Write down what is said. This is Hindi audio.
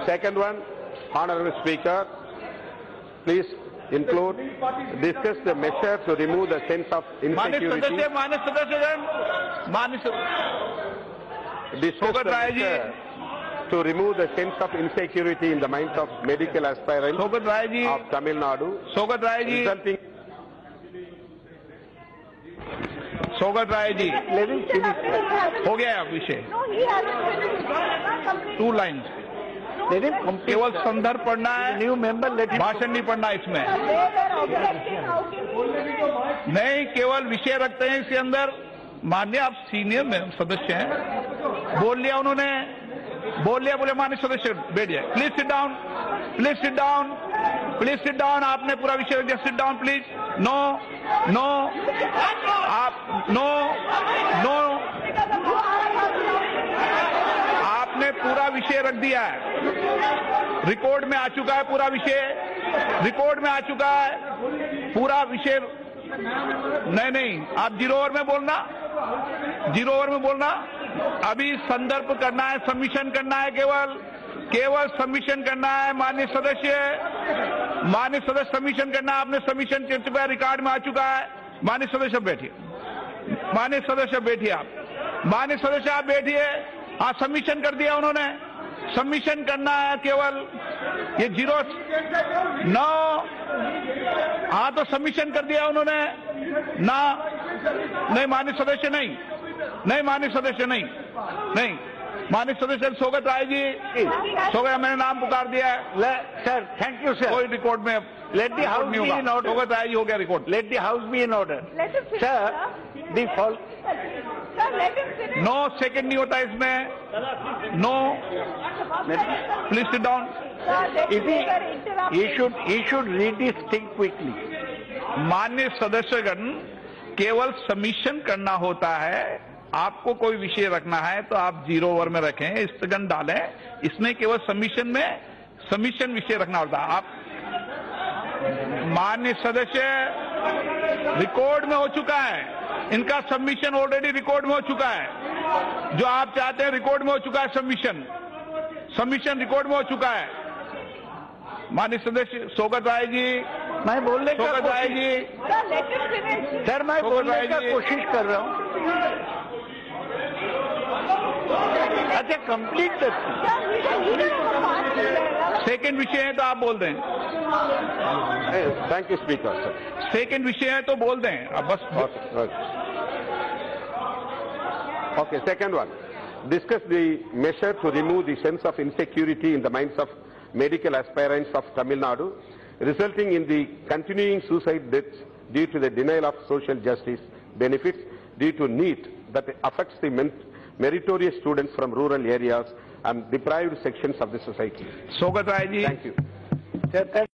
Second one, Honorable Speaker, please include, discuss the measure to remove the sense of insecurity. Discuss the measure to remove the sense of insecurity in the minds of medical aspirants of Tamil Nadu. Resulting. Sougat Roy ji, हो गया विषय। 2 लाइन्स, केवल संदर्भ पढ़ना है, न्यू मेंबर भाषण नहीं पढ़ना इसमें। नहीं, केवल विषय रखते हैं इसके अंदर। माननीय आप सीनियर सदस्य हैं, बोल लिया उन्होंने, बोले माननीय सदस्य बैठ जाए। Please sit down, please sit down, please sit down. आपने पूरा विषय रख दिया, sit down please. No no, आप नो नो, आपने पूरा विषय रख दिया है, रिकॉर्ड में आ चुका है पूरा विषय, रिकॉर्ड में आ चुका है पूरा विषय। नहीं, आप 0 ओवर में बोलना, 0 ओवर में बोलना। अभी संदर्भ करना है, सबमिशन करना है, केवल सबमिशन करना है। माननीय सदस्य सबमिशन करना है। आपने सबमिशन कर चुका है, रिकॉर्ड में आ चुका है। माननीय सदस्य बैठिए, माननीय सदस्य बैठिए, आप माननीय सदस्य आप बैठिए। हाँ, सबमिशन कर दिया उन्होंने, सबमिशन करना है केवल। ये 09, हाँ तो सबमिशन कर दिया उन्होंने ना। नहीं माननीय सदस्य, नहीं माननीय सदस्य, नहीं माननीय सदस्य सोगत राय जी, सोगत मैंने नाम पुकार दिया है। Sir, thank you sir. कोई रिकॉर्ड में let the house be in order. Saugata Roy ji हो गया record. Let the house be in order. Sir, the fall. No second नहीं होता इसमें। No, please sit down. He should read this thing quickly. माननीय सदस्यगण, केवल सबमिशन करना होता है। आपको कोई विषय रखना है तो आप 0 ओवर में रखें, स्थगन डालें। इसमें केवल सबमिशन विषय रखना होता है। आप माननीय सदस्य, रिकॉर्ड में हो चुका है, इनका सबमिशन ऑलरेडी रिकॉर्ड में हो चुका है। जो आप चाहते हैं रिकॉर्ड में हो चुका है, सबमिशन रिकॉर्ड में हो चुका है। माननीय सदस्य सोगत राय जी, मैं बोलने का सोगत राय जी, सर मैं बोलने का कोशिश कर रहा हूँ। अच्छा, कंप्लीट सेकंड विषय है तो आप बोल दें। Thank you, Speaker. सेकंड विषय है तो बोल दें अब बस। Okay, second one. Discuss the measure to remove the sense of insecurity in the minds of medical aspirants of Tamil Nadu, resulting in the continuing suicide deaths due to the denial of social justice benefits due to NEET that affects the meritorious students from rural areas and deprived sections of the society. Sougat Roy ji, Thank you.